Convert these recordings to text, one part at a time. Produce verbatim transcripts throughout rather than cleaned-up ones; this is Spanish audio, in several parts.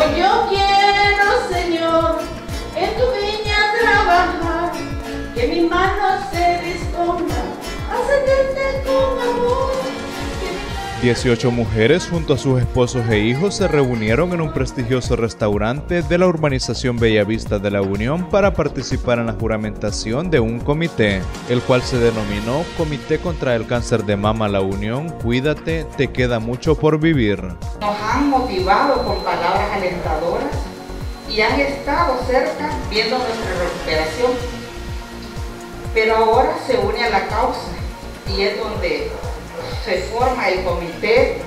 yo quiero, Señor, en tu viña trabajar, que mi mano se disponga a servirte con amor. dieciocho mujeres junto a sus esposos e hijos se reunieron en un prestigioso restaurante de la urbanización Bellavista de la Unión para participar en la juramentación de un comité, el cual se denominó Comité contra el Cáncer de Mama La Unión, Cuídate, te queda mucho por vivir. Nos han motivado con palabras alentadoras y han estado cerca viendo nuestra recuperación, pero ahora se une a la causa y es donde se forma el comité.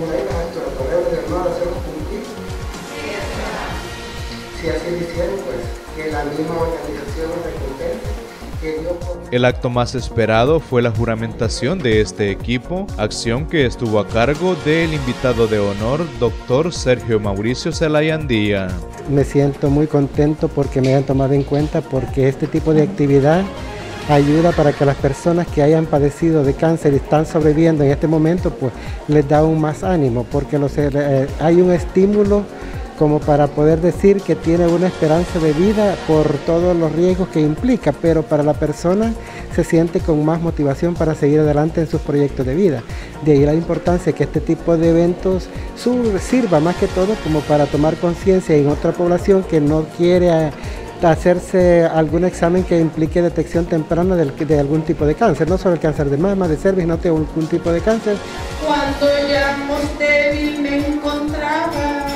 Si así lo hicieron, pues que la misma organización recompense, que Dios... El acto más esperado fue la juramentación de este equipo, acción que estuvo a cargo del invitado de honor, doctor Sergio Mauricio Zelayandía. Me siento muy contento porque me han tomado en cuenta, porque este tipo de actividad ayuda para que las personas que hayan padecido de cáncer y están sobreviviendo en este momento, pues les da aún más ánimo, porque los, eh, hay un estímulo como para poder decir que tiene una esperanza de vida por todos los riesgos que implica, pero para la persona se siente con más motivación para seguir adelante en sus proyectos de vida. De ahí la importancia que este tipo de eventos sirva más que todo como para tomar conciencia en otra población que no quiere hacerse algún examen que implique detección temprana de, de algún tipo de cáncer, no solo el cáncer de mama, de cervix, no tengo algún tipo de cáncer. Cuando ya más débil me encontraba,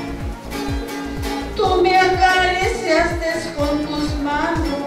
tú me acariciaste con tus manos.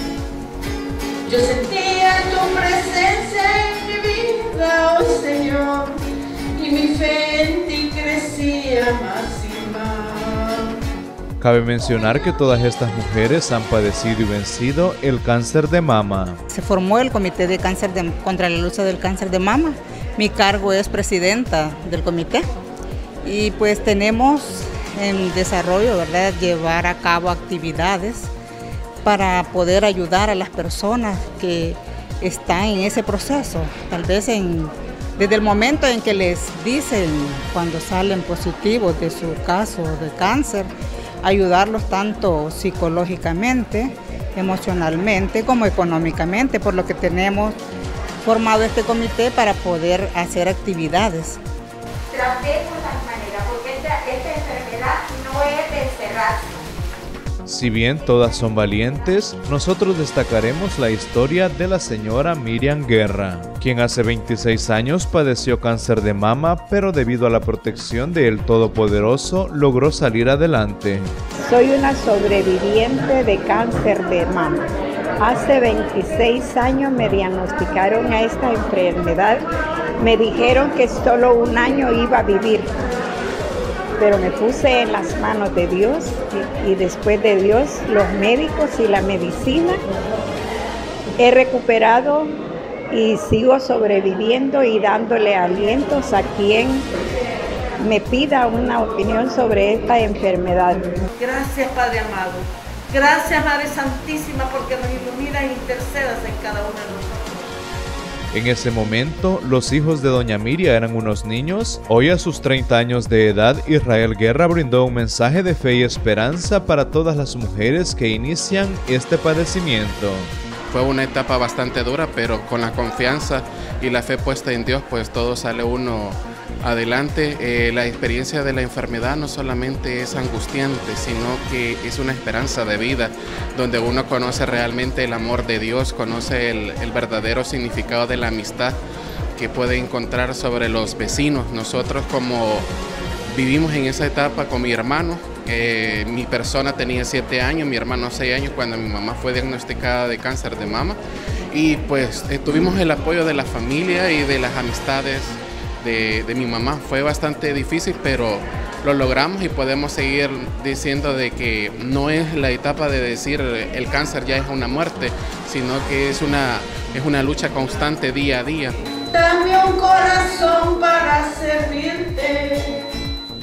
Yo sentía tu presencia en mi vida, oh Señor, y mi fe en ti crecía más y más. Cabe mencionar que todas estas mujeres han padecido y vencido el cáncer de mama. Se formó el Comité de Cáncer de, contra la lucha del cáncer de mama. Mi cargo es presidenta del comité y pues tenemos en desarrollo, ¿verdad?, llevar a cabo actividades para poder ayudar a las personas que están en ese proceso. Tal vez en, desde el momento en que les dicen cuando salen positivos de su caso de cáncer, ayudarlos tanto psicológicamente, emocionalmente como económicamente, por lo que tenemos formado este comité para poder hacer actividades. Tratemos las maneras, porque esta, esta enfermedad no es de encerrarse. Si bien todas son valientes, nosotros destacaremos la historia de la señora Miriam Guerra, quien hace veintiséis años padeció cáncer de mama, pero debido a la protección del Todopoderoso logró salir adelante. Soy una sobreviviente de cáncer de mama. Hace veintiséis años me diagnosticaron a esta enfermedad. Me dijeron que solo un año iba a vivir, pero me puse en las manos de Dios y, y después de Dios, los médicos y la medicina, he recuperado y sigo sobreviviendo y dándole alientos a quien me pida una opinión sobre esta enfermedad. Gracias, Padre amado. Gracias, Madre Santísima, porque nos iluminas e intercedas en cada uno de nosotros. En ese momento, los hijos de doña Miriam eran unos niños. Hoy, a sus treinta años de edad, Israel Guerra brindó un mensaje de fe y esperanza para todas las mujeres que inician este padecimiento. Fue una etapa bastante dura, pero con la confianza y la fe puesta en Dios, pues todo sale uno adelante. Eh, la experiencia de la enfermedad no solamente es angustiante, sino que es una esperanza de vida, donde uno conoce realmente el amor de Dios, conoce el, el verdadero significado de la amistad que puede encontrar sobre los vecinos. Nosotros, como vivimos en esa etapa con mi hermano, eh, mi persona tenía siete años, mi hermano seis años cuando mi mamá fue diagnosticada de cáncer de mama, y pues eh, tuvimos el apoyo de la familia y de las amistades De, de mi mamá. Fue bastante difícil, pero lo logramos y podemos seguir diciendo de que no es la etapa de decir el cáncer ya es una muerte, sino que es una, es una lucha constante día a día. Dame un corazón para servirte,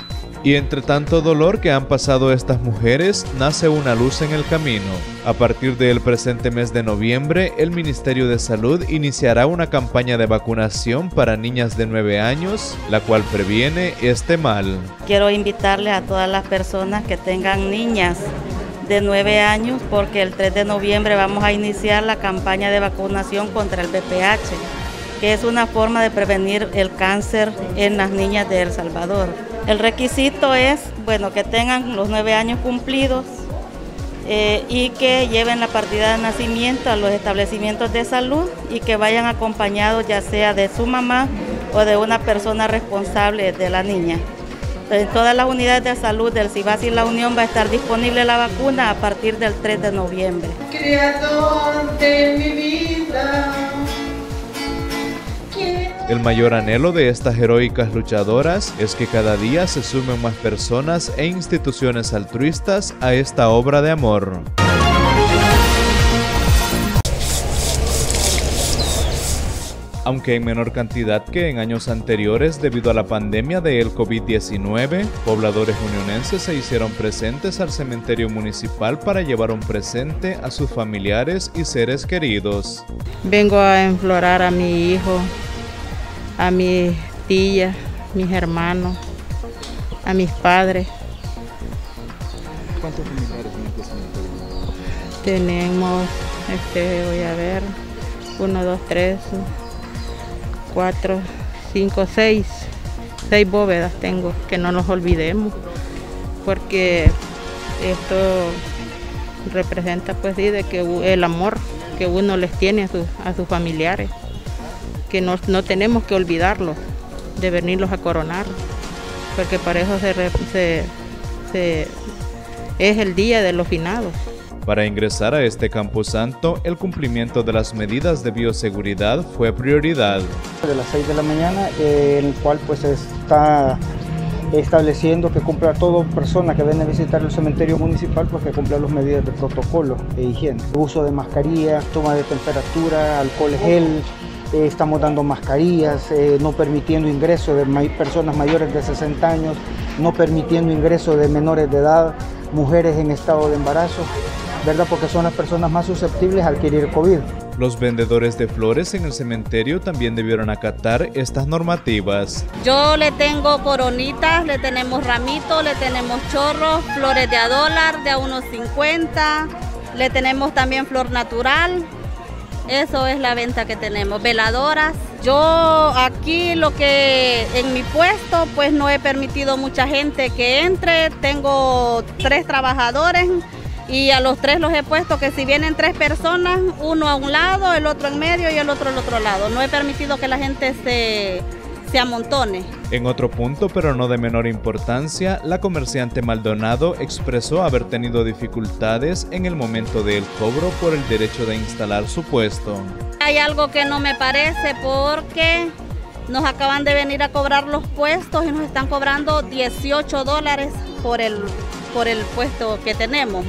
Y entre tanto dolor que han pasado estas mujeres, nace una luz en el camino. A partir del presente mes de noviembre, el Ministerio de Salud iniciará una campaña de vacunación para niñas de nueve años, la cual previene este mal. Quiero invitarle a todas las personas que tengan niñas de nueve años, porque el tres de noviembre vamos a iniciar la campaña de vacunación contra el V P H, que es una forma de prevenir el cáncer en las niñas de El Salvador. El requisito es, bueno, que tengan los nueve años cumplidos eh, y que lleven la partida de nacimiento a los establecimientos de salud y que vayan acompañados ya sea de su mamá o de una persona responsable de la niña. En todas las unidades de salud del Cibás y la Unión va a estar disponible la vacuna a partir del tres de noviembre. Creador de mi vida. El mayor anhelo de estas heroicas luchadoras es que cada día se sumen más personas e instituciones altruistas a esta obra de amor. Aunque en menor cantidad que en años anteriores debido a la pandemia del COVID diecinueve, pobladores unionenses se hicieron presentes al cementerio municipal para llevar un presente a sus familiares y seres queridos. Vengo a enflorar a mi hijo, a mis tías, mis hermanos, a mis padres. ¿Cuántos familiares en este cementerio? Tenemos, este, voy a ver, uno, dos, tres, cuatro, cinco, seis, seis bóvedas tengo, que no nos olvidemos, porque esto representa pues sí, de que el amor que uno les tiene a, su, a sus familiares, que no, no tenemos que olvidarlos, de venirlos a coronar, porque para eso se, se, se, es el día de los finados. Para ingresar a este camposanto, el cumplimiento de las medidas de bioseguridad fue prioridad. De las seis de la mañana, eh, en el cual pues se está estableciendo que cumpla toda persona que viene a visitar el cementerio municipal, pues que cumpla las medidas de protocolo e higiene. Uso de mascarilla, toma de temperatura, alcohol gel, eh, estamos dando mascarillas, eh, no permitiendo ingreso de may- personas mayores de sesenta años, no permitiendo ingreso de menores de edad, mujeres en estado de embarazo, ¿verdad? Porque son las personas más susceptibles a adquirir COVID. Los vendedores de flores en el cementerio también debieron acatar estas normativas. Yo le tengo coronitas, le tenemos ramitos, le tenemos chorros, flores de a dólar, de a uno cincuenta, le tenemos también flor natural. Eso es la venta que tenemos, veladoras. Yo aquí lo que en mi puesto pues no he permitido mucha gente que entre, tengo tres trabajadores y a los tres los he puesto que si vienen tres personas, uno a un lado, el otro en medio y el otro al otro lado. No he permitido que la gente se, se amontone. En otro punto, pero no de menor importancia, la comerciante Maldonado expresó haber tenido dificultades en el momento del cobro por el derecho de instalar su puesto. Hay algo que no me parece porque nos acaban de venir a cobrar los puestos y nos están cobrando dieciocho dólares por el, por el puesto que tenemos.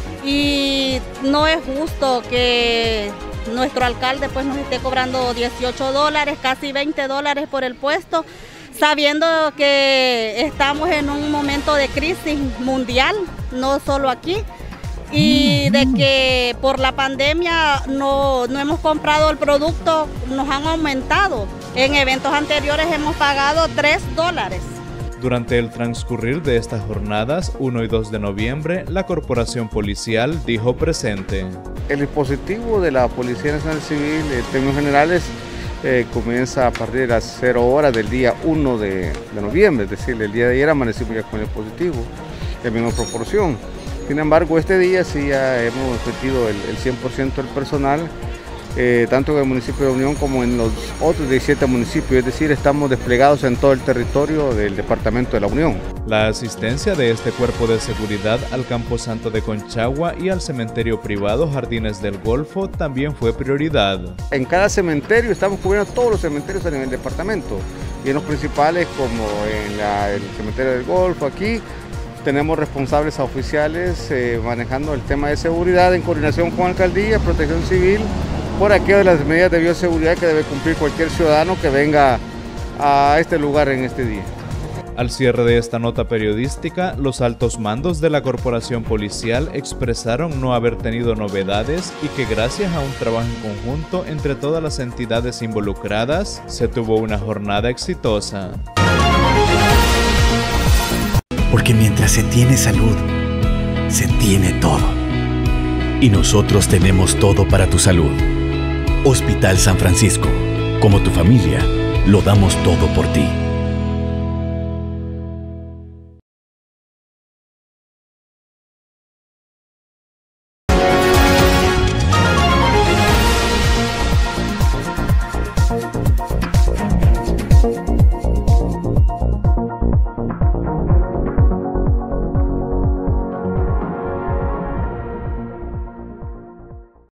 Y no es justo que nuestro alcalde pues nos esté cobrando dieciocho dólares, casi veinte dólares por el puesto, sabiendo que estamos en un momento de crisis mundial, no solo aquí, y de que por la pandemia no, no hemos comprado el producto, nos han aumentado. En eventos anteriores hemos pagado tres dólares. Durante el transcurrir de estas jornadas, uno y dos de noviembre, la Corporación Policial dijo presente. El dispositivo de la Policía Nacional Civil, en términos generales, eh, comienza a partir de las cero horas del día uno de, de noviembre, es decir, el día de ayer amanecimos ya con el dispositivo, en misma proporción. Sin embargo, este día sí ya hemos metido el, el cien por ciento del personal, Eh, tanto en el municipio de Unión como en los otros diecisiete municipios, es decir, estamos desplegados en todo el territorio del departamento de la Unión. La asistencia de este cuerpo de seguridad al Camposanto de Conchagua y al cementerio privado Jardines del Golfo también fue prioridad. En cada cementerio estamos cubriendo todos los cementerios a nivel departamento, y en los principales como en la, el cementerio del Golfo aquí, tenemos responsables oficiales eh, manejando el tema de seguridad en coordinación con Alcaldía, Protección Civil, por aquello de las medidas de bioseguridad que debe cumplir cualquier ciudadano que venga a este lugar en este día. Al cierre de esta nota periodística, los altos mandos de la corporación policial expresaron no haber tenido novedades y que gracias a un trabajo en conjunto entre todas las entidades involucradas, se tuvo una jornada exitosa. Porque mientras se tiene salud, se tiene todo. Y nosotros tenemos todo para tu salud. Hospital San Francisco, como tu familia, lo damos todo por ti.